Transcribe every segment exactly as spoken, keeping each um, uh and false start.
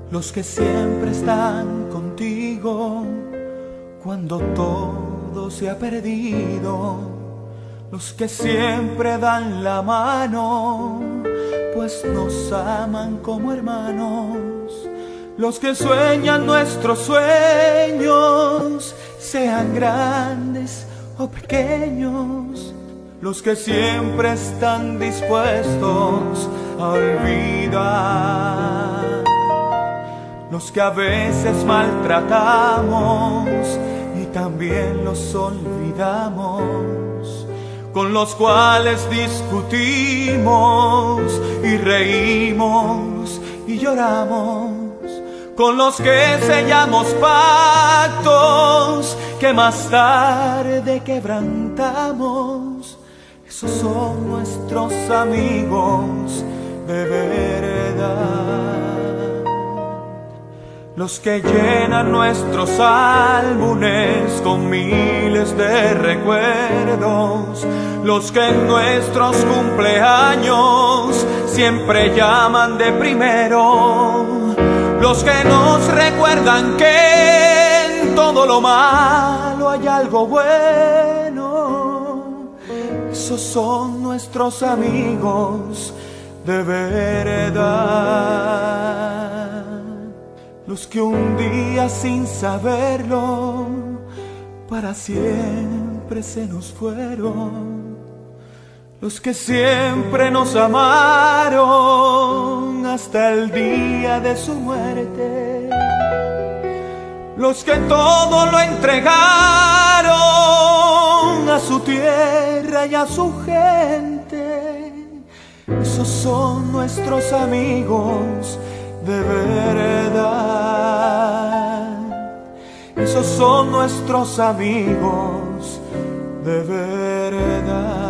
los que siempre están contigo cuando todo se ha perdido, los que siempre dan la mano, pues nos aman como hermanos, los que sueñan nuestros sueños, sean grandes o pequeños, los que siempre están dispuestos a olvidar, los que a veces maltratamos y también los olvidamos, con los cuales discutimos y reímos y lloramos, con los que sellamos pactos que más tarde quebrantamos. Esos son nuestros amigos de verdad, los que llenan nuestros álbumes con miles de recuerdos, los que en nuestros cumpleaños siempre llaman de primero, los que nos recuerdan que en todo lo malo hay algo bueno. Esos son nuestros amigos de verdad, los que un día sin saberlo para siempre se nos fueron, los que siempre nos amaron hasta el día de su muerte, los que todo lo entregaron a su tierra y a su gente. Esos son nuestros amigos de verdad, esos son nuestros amigos de verdad.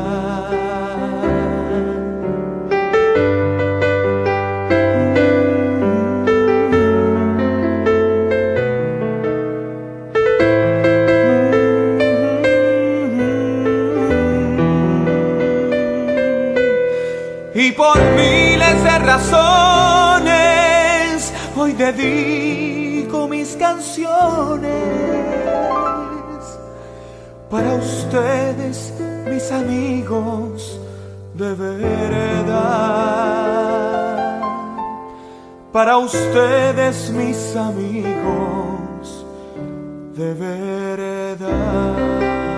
Y por miles de razones hoy dedico mis canciones para ustedes, mis amigos de verdad, para ustedes, mis amigos de verdad.